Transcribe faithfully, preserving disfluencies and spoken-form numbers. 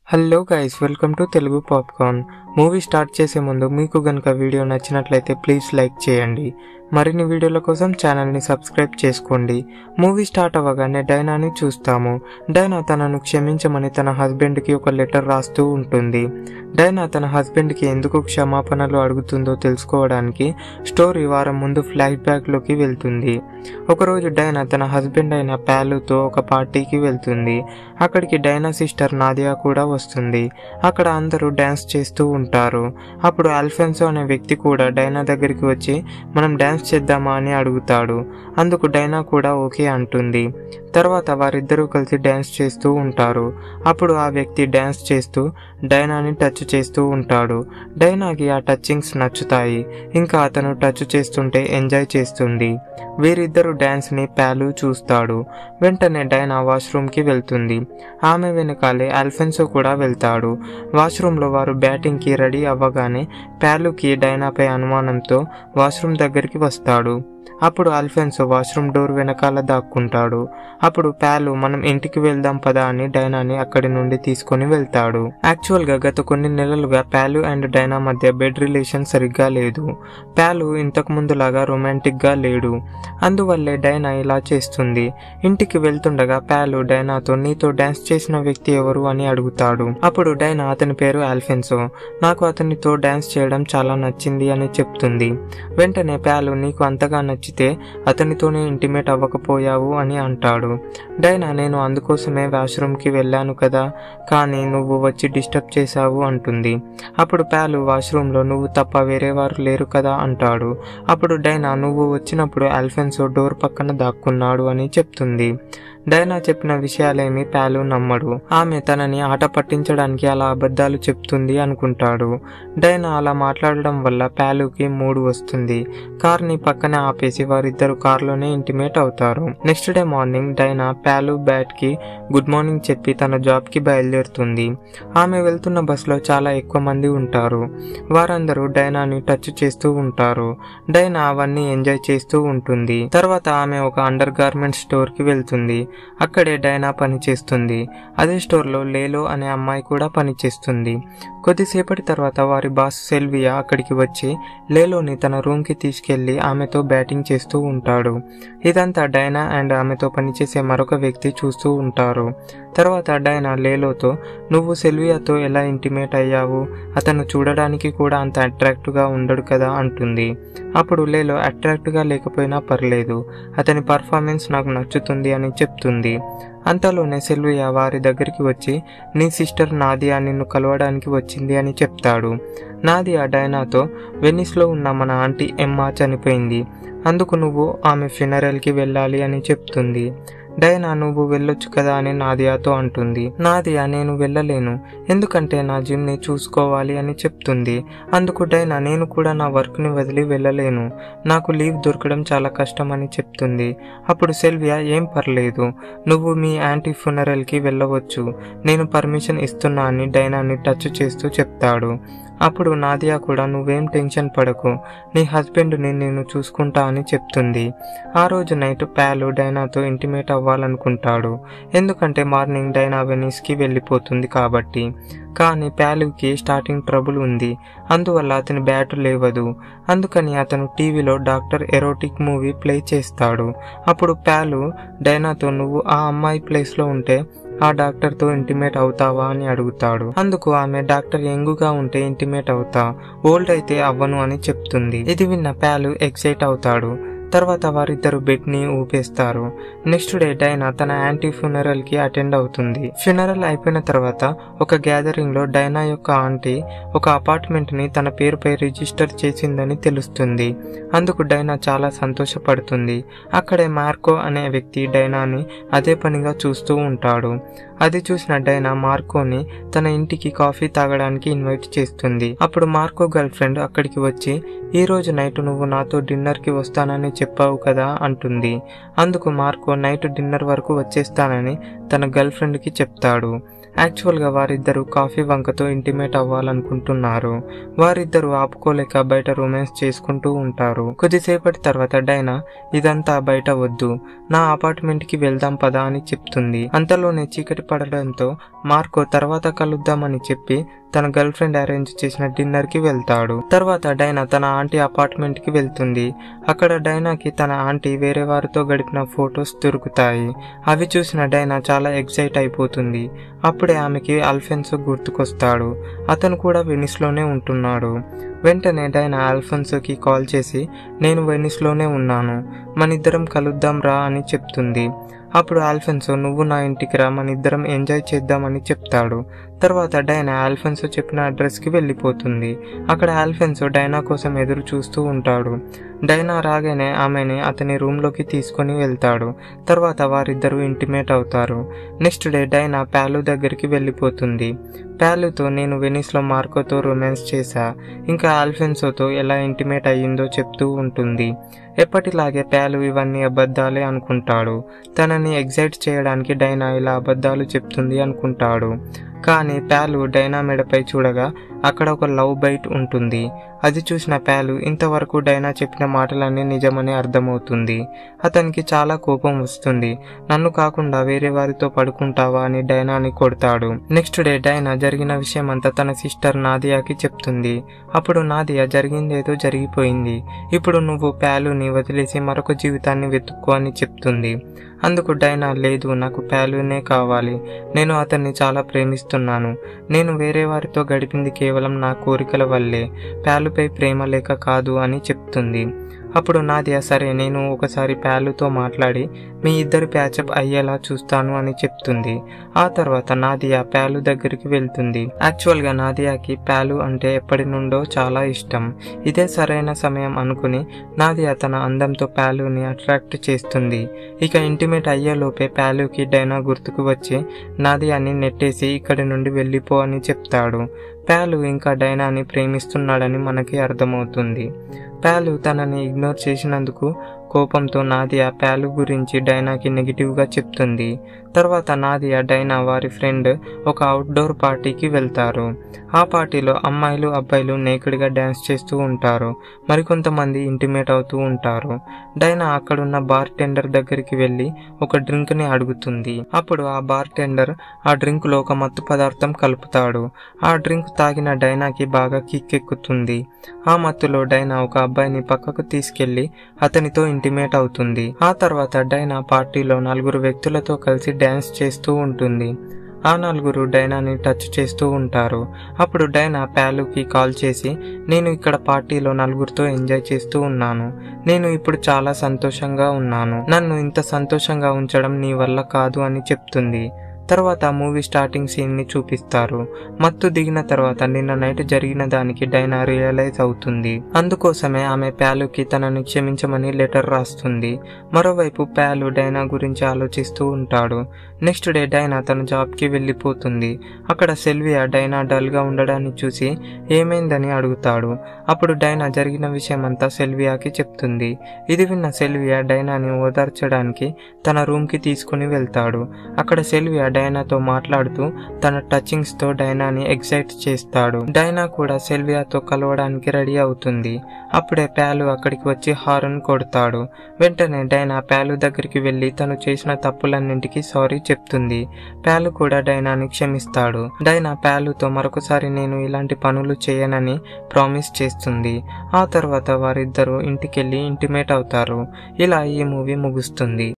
Hello guys, welcome to Telugu popcorn. Movie start చేసే ముందు మీకు గనుక వీడియో నచ్చినట్లయితే ప్లీజ్ లైక్ చేయండి. మరిన్ని వీడియోల కోసం ఛానల్ని సబ్స్క్రైబ్ చేసుకోండి. మూవీ స్టార్ట్ అవ్వగానే డైనాని చూస్తాము. డైనా తనను క్షమించమని తన హస్బెండ్కి ఒక లెటర్ రాస్తూ ఉంటుంది. డైనా తన హస్బెండ్కి ఎందుకు క్షమాపణలు అడుగుతుందో తెలుసుకోవడానికి స్టోరీ వారం ముందు ఫ్లాష్ బ్యాక్లోకి వెళ్తుంది. ఒకరోజు డైనా తన హస్బెండ్ అయిన ప్యాలుతో ఒక పార్టీకి వెళ్తుంది. అక్కడికి డైనా సిస్టర్ నాదియా కూడా వస్తుంది. అక్కడ అందరూ డ్యాన్స్ చేస్తూ ఉంటారు. అప్పుడు అల్ఫెన్సో అనే వ్యక్తి కూడా డైనా దగ్గరికి వచ్చి మనం డ్యాన్స్ చేద్దామా అని అడుగుతాడు. అందుకు డైనా కూడా ఓకే అంటుంది. తర్వాత వారిద్దరూ కలిసి డ్యాన్స్ చేస్తూ ఉంటారు. అప్పుడు ఆ వ్యక్తి డ్యాన్స్ చేస్తూ డైనాని టచ్ చేస్తూ ఉంటాడు. డైనాకి ఆ టచింగ్స్ నచ్చుతాయి. ఇంకా అతను టచ్ చేస్తుంటే ఎంజాయ్ చేస్తుంది. వీరిద్దరు డ్యాన్స్ని ప్యాలు చూస్తాడు. వెంటనే డైనా వాష్రూమ్కి వెళ్తుంది. ఆమె వెనకాలే అల్ఫెన్సో కూడా వెళ్తాడు. వాష్రూమ్లో వారు బ్యాటింగ్కి రెడీ అవ్వగానే ప్యాలుకి డైనాపై అనుమానంతో వాష్రూమ్ దగ్గరికి వస్తాడు. అప్పుడు అల్ఫెన్సో వాష్రూమ్ డోర్ వెనకాల దాక్కుంటాడు. అప్పుడు ప్యాలు మనం ఇంటికి వెళ్దాం పదా అని డైనాని అక్కడి నుండి తీసుకొని వెళ్తాడు. యాక్చువల్ గా గత కొన్ని నెలలుగా ప్యాలు అండ్ డైనా మధ్య బెడ్ రిలేషన్ సరిగ్గా లేదు. ప్యాలు ఇంతకు ముందులాగా రొమాంటిక్ గా లేడు. అందువల్లే డైనా ఇలా చేస్తుంది. ఇంటికి వెళ్తుండగా ప్యాలు డైనాతో నీతో డాన్స్ చేసిన వ్యక్తి ఎవరు అని అడుగుతాడు. అప్పుడు డైనా అతని పేరు అల్ఫెన్సో, నాకు అతనితో డాన్స్ చేయడం చాలా నచ్చింది అని చెప్తుంది. వెంటనే ప్యాలు నీకు అంతగా నచ్చింది అతనితోనే ఇంటిమేట్ అవ్వకపోయావు అని అంటాడు. డైనా నేను అందుకోసమే వాష్రూమ్కి వెళ్ళాను కదా, కానీ నువ్వు వచ్చి డిస్టర్బ్ చేశావు అంటుంది. అప్పుడు ప్యాలు వాష్రూమ్లో నువ్వు తప్ప వేరే వారు లేరు కదా అంటాడు. అప్పుడు డైనా నువ్వు వచ్చినప్పుడు అల్ఫెన్సో డోర్ పక్కన దాక్కున్నాడు అని చెప్తుంది. డైనా చెప్పిన విషయాలేమి ప్యాలు నమ్మడు. ఆమె తనని ఆట పట్టించడానికి అలా అబద్ధాలు చెప్తుంది అనుకుంటాడు. డైనా అలా మాట్లాడడం వల్ల ప్యాలుకి మూడు వస్తుంది. కార్ని పక్కనే ఆపేసి వారిద్దరు కార్లోనే ఇంటిమేట్ అవుతారు. నెక్స్ట్ డే మార్నింగ్ డైనా ప్యాలు బ్యాట్ కి గుడ్ మార్నింగ్ చెప్పి తన జాబ్ కి బయలుదేరుతుంది. ఆమె వెళ్తున్న బస్సులో చాలా ఎక్కువ మంది ఉంటారు. వారందరూ డైనాని టచ్ చేస్తూ ఉంటారు. డైనా అవన్నీ ఎంజాయ్ చేస్తూ ఉంటుంది. తర్వాత ఆమె ఒక అండర్ గార్మెంట్ స్టోర్ కి వెళ్తుంది. అక్కడే డైనా పనిచేస్తుంది. అదే స్టోర్లో లేలో అనే అమ్మాయి కూడా పనిచేస్తుంది. కొద్దిసేపటి తర్వాత వారి బాస్ సెల్వియా అక్కడికి వచ్చి లేలోని తన రూమ్కి తీసుకెళ్లి ఆమెతో బ్యాటింగ్ చేస్తూ ఉంటాడు. ఇదంతా డైనా అండ్ ఆమెతో పనిచేసే మరొక వ్యక్తి చూస్తూ ఉంటారు. తర్వాత డైనా లేలోతో నువ్వు సెల్వియాతో ఎలా ఇంటిమేట్ అయ్యావు, అతను చూడడానికి కూడా అంత అట్రాక్టివ్గా ఉండడు కదా అంటుంది. అప్పుడు లేలో అట్రాక్టివ్గా లేకపోయినా పర్లేదు, అతని పర్ఫార్మెన్స్ నాకు నచ్చుతుంది అని చెప్తుంది. అంతలోనే సెల్వియా వారి దగ్గరికి వచ్చి నీ సిస్టర్ నాదియా నిన్ను కలవడానికి వచ్చింది అని చెప్తాడు. నాదియా డైనాతో వెనిస్లో ఉన్న మన ఆంటీ ఎమ్మా చనిపోయింది, అందుకు నువ్వు ఆమె ఫ్యూనరల్కి వెళ్ళాలి అని చెప్తుంది. డైనా నువ్వు వెళ్ళొచ్చు కదా అని నాదియాతో అంటుంది. నాదియా నేను వెళ్ళలేను, ఎందుకంటే నా జిమ్ని చూసుకోవాలి అని చెప్తుంది. అందుకు డైనా నేను కూడా నా వర్క్ని వదిలి వెళ్ళలేను, నాకు లీవ్ దొరకడం చాలా కష్టం అని చెప్తుంది. అప్పుడు సెల్వియా ఏం పర్లేదు, నువ్వు మీ యాంటీ ఫ్యూనరల్కి వెళ్ళవచ్చు, నేను పర్మిషన్ ఇస్తున్నా అని డైనాని టచ్ చేస్తూ చెప్తాడు. అప్పుడు నాదియా కూడా నువ్వేం టెన్షన్ పడకు, నీ హస్బెండ్ని నేను చూసుకుంటా అని చెప్తుంది. ఆ రోజు నైట్ ప్యాలు డైనాతో ఇంటిమేట్ అవ్వాలనుకుంటాడు, ఎందుకంటే మార్నింగ్ డైనా వెనీస్కి వెళ్ళిపోతుంది కాబట్టి. కానీ ప్యాలుకి స్టార్టింగ్ ట్రబుల్ ఉంది, అందువల్ల అతని బ్యాటు లేవదు. అందుకని అతను టీవీలో డాక్టర్ ఎరోటిక్ మూవీ ప్లే చేస్తాడు. అప్పుడు ప్యాలు డైనాతో నువ్వు ఆ అమ్మాయి ప్లేస్లో ఉంటే ఆ డాక్టర్తో ఇంటిమేట్ అవుతావా అని అడుగుతాడు. అందుకు ఆమె డాక్టర్ యంగుగా ఉంటే ఇంటిమేట్ అవుతా, ఓల్డ్ అయితే అవ్వను అని చెప్తుంది. ఇది విన్న ప్యాలు ఎక్సైట్ అవుతాడు. తర్వాత వారిద్దరు బెడ్ ని ఊపేస్తారు. నెక్స్ట్ డే డైనా తన యాంటీ ఫ్యూనరల్ కి అటెండ్ అవుతుంది. ఫ్యూనరల్ అయిపోయిన తర్వాత ఒక గ్యాదరింగ్ లో డైనా యొక్క ఆంటీ ఒక అపార్ట్మెంట్ ని తన పేరుపై రిజిస్టర్ చేసిందని తెలుస్తుంది. అందుకు డైనా చాలా సంతోషపడుతుంది. అక్కడే మార్కో అనే వ్యక్తి డైనాని అదే పనిగా చూస్తూ ఉంటాడు. అది చూసిన డైనా మార్కోని తన ఇంటికి కాఫీ తాగడానికి ఇన్వైట్ చేస్తుంది. అప్పుడు మార్కో గర్ల్ ఫ్రెండ్ అక్కడికి వచ్చి ఈ రోజు నైట్ నువ్వు నాతో డిన్నర్ కి వస్తానని చెప్పావు కదా అంటుంది. అందుకు మార్కో నైట్ డిన్నర్ వరకు వచ్చేస్తానని తన గర్ల్ ఫ్రెండ్ కి చెప్తాడు. యాక్చువల్గా వారిద్దరూ కాఫీ వంకతో ఇంటిమేట్ అవ్వాలనుకుంటున్నారు. వారిద్దరూ ఆపుకోలేక బయట రొమాన్స్ చేసుకుంటూ ఉంటారు. కొద్దిసేపటి తర్వాత డైనా ఇదంతా బయట వద్దు, నా అపార్ట్మెంట్ కి వెళ్దాం పదా అని చెప్తుంది. అంతలోనే చీకటి పడడంతో మార్కో తర్వాత కలుద్దామని చెప్పి తన గర్ల్ ఫ్రెండ్ అరేంజ్ చేసిన డిన్నర్ కి వెళ్తాడు. తర్వాత డైనా తన ఆంటీ అపార్ట్మెంట్ కి వెళ్తుంది. అక్కడ డైనాకి తన ఆంటీ వేరే వారితో గడిపిన ఫొటోస్ దొరుకుతాయి. అవి చూసిన డైనా చాలా ఎక్సైట్ అయిపోతుంది. అప్పుడే ఆమెకి అల్ఫెన్సో గుర్తుకొస్తాడు. అతను కూడా వెనిస్ లోనే ఉంటున్నాడు. వెంటనే డైనా అల్ఫెన్సోకి కాల్ చేసి నేను వెనిస్ లోనే ఉన్నాను, మనిద్దరం కలుద్దాం రా అని చెప్తుంది. అప్పుడు అల్ఫెన్సో నువ్వు నా ఇంటికి రా, మన ఇద్దరం ఎంజాయ్ చేద్దామని చెప్తాడు. తర్వాత డైనా అల్ఫెన్సో చెప్పిన అడ్రస్ కి వెళ్ళిపోతుంది. అక్కడ అల్ఫెన్సో డైనా కోసం ఎదురు చూస్తూ ఉంటాడు. డైనా రాగానే ఆమెని అతని రూమ్ లోకి తీసుకుని వెళ్తాడు. తర్వాత వారిద్దరూ ఇంటిమేట్ అవుతారు. నెక్స్ట్ డే డైనా ప్యాలు దగ్గరికి వెళ్ళిపోతుంది. ప్యాలుతో నేను వెనిస్ లో మార్కోతో రొమాన్స్ చేశా, ఇంకా అల్ఫెన్సోతో ఎలా ఇంటిమేట్ అయ్యిందో చెప్తూ ఉంటుంది. ఎప్పటిలాగే ప్యాలు ఇవన్నీ అబద్ధాలే అనుకుంటాడు. తనని ఎగ్జైట్ చేయడానికి డైనా ఇలా అబద్ధాలు చెప్తుంది అనుకుంటాడు. కానీ ప్యాలు డైనా మెడపై చూడగా అక్కడ ఒక లవ్ బైట్ ఉంటుంది. అది చూసిన ప్యాలు ఇంతవరకు డైనా చెప్పిన మాటలన్నీ నిజమని అర్థమవుతుంది. అతనికి చాలా కోపం వస్తుంది. నన్ను కాకుండా వేరే వారితో పడుకుంటావా అని డైనాని కొడతాడు. నెక్స్ట్ డే డైనా జరిగిన విషయం అంతా తన సిస్టర్ నాదియాకి చెప్తుంది. అప్పుడు నాదియా జరిగిందేదో జరిగిపోయింది, ఇప్పుడు నువ్వు ప్యాలుని వదిలేసి మరొక జీవితాన్ని వెతుక్కో అని చెప్తుంది. అందుకు డైనా లేదు, నాకు ప్యాలునే కావాలి, నేను అతన్ని చాలా ప్రేమిస్తున్నాను, నేను వేరే వారితో గడిపింది కేవలం నా కోరికల వల్లే, ప్యాలుపై ప్రేమ లేక కాదు అని చెప్తుంది. అప్పుడు నాదియా సరే నేను ఒకసారి ప్యాలుతో మాట్లాడి మీ ఇద్దరు ప్యాచప్ అయ్యేలా చూస్తాను అని చెప్తుంది. ఆ తర్వాత నాదియా ప్యాలు దగ్గరికి వెళ్తుంది. యాక్చువల్ గా నాదియాకి ప్యాలు అంటే ఎప్పటి నుండో చాలా ఇష్టం. ఇదే సరైన సమయం అనుకుని నాదియా తన అందంతో ప్యాలుని అట్రాక్ట్ చేస్తుంది. ఇక ఇంటిమేట్ అయ్యేలోపే ప్యాలుకి డైనా గుర్తుకు వచ్చి నాదియాని నెట్టేసి ఇక్కడి నుండి వెళ్ళిపో అని చెప్తాడు. ప్యాలు ఇంకా డైనాని ప్రేమిస్తున్నాడని మనకి అర్థమవుతుంది. ప్యాలు తనని ఇగ్నోర్ చేసినందుకు కోపంతో నాదియా ప్యాలు గురించి డైనాకి నెగిటివ్ గా చెప్తుంది. తర్వాత నాదియా డైనా వారి ఫ్రెండ్ ఒక అవుట్డోర్ పార్టీకి వెళ్తారు. ఆ పార్టీలో అమ్మాయిలు అబ్బాయిలు నేకెడ్ గా డాన్స్ చేస్తూ ఉంటారు. మరికొంతమంది ఇంటిమేట్ అవుతూ ఉంటారు. డైనా అక్కడున్న బార్ టెండర్ దగ్గరికి వెళ్లి ఒక డ్రింక్ ని అడుగుతుంది. అప్పుడు ఆ బార్ టెండర్ ఆ డ్రింక్ లో ఒక మత్తు పదార్థం కలుపుతాడు. ఆ డ్రింక్ తాగిన డైనాకి బాగా కిక్కెక్కుతుంది. ఆ మత్తులో డైనా ఒక అబ్బాయిని పక్కకు తీసుకెళ్లి అతనితో ఇంటిమేట్ అవుతుంది. ఆ తర్వాత డైనా పార్టీలో నలుగురు వ్యక్తులతో కలిసి డాన్స్ చేస్తూ ఉంటుంది. ఆ నలుగురు డైనాని టచ్ చేస్తూ ఉంటారు. అప్పుడు డైనా ప్యాలుకి కాల్ చేసి నేను ఇక్కడ పార్టీలో నలుగురితో ఎంజాయ్ చేస్తూ ఉన్నాను, నేను ఇప్పుడు చాలా సంతోషంగా ఉన్నాను, నన్ను ఇంత సంతోషంగా ఉంచడం నీ వల్ల కాదు అని చెప్తుంది. తర్వాత మూవీ స్టార్టింగ్ సీన్ ని చూపిస్తారు. మత్తు దిగిన తర్వాత నిన్న నైట్ జరిగిన దానికి డైనా రియలైజ్ అవుతుంది. అందుకోసమే ఆమె ప్యాలుకి తనని క్షమించమని లెటర్ రాస్తుంది. మరోవైపు ప్యాలు డైనా గురించి ఆలోచిస్తూ ఉంటాడు. నెక్స్ట్ డే డైనా తన జాబ్ కి వెళ్లిపోతుంది. అక్కడ సెల్వియా డైనా డల్ గా ఉండడాన్ని చూసి ఏమైందని అడుగుతాడు. అప్పుడు డైనా జరిగిన విషయం అంతా సెల్వియాకి చెప్తుంది. ఇది విన్న సెల్వియా డైనాని ఓదార్చడానికి తన రూమ్ కి తీసుకుని వెళ్తాడు. అక్కడ సెల్వియా డైనాతో మాట్లాడుతూ తన టచింగ్స్ తో డైనాని ఎక్సైట్ చేస్తాడు. డైనా కూడా సెల్వియాతో కలవడానికి రెడీ అవుతుంది. అప్పుడే ప్యాలు అక్కడికి వచ్చి హారన్ కొడతాడు. వెంటనే డైనా ప్యాలు దగ్గరికి వెళ్లి తను చేసిన తప్పులన్నింటికి సారీ చెప్తుంది. ప్యాలు కూడా డైనాని క్షమిస్తాడు. డైనా ప్యాలుతో మరొకసారి నేను ఇలాంటి పనులు చేయనని ప్రామిస్ చేస్తుంది. ఆ తర్వాత వారిద్దరూ ఇంటికెళ్లి ఇంటిమేట్ అవుతారు. ఇలా ఈ మూవీ ముగుస్తుంది.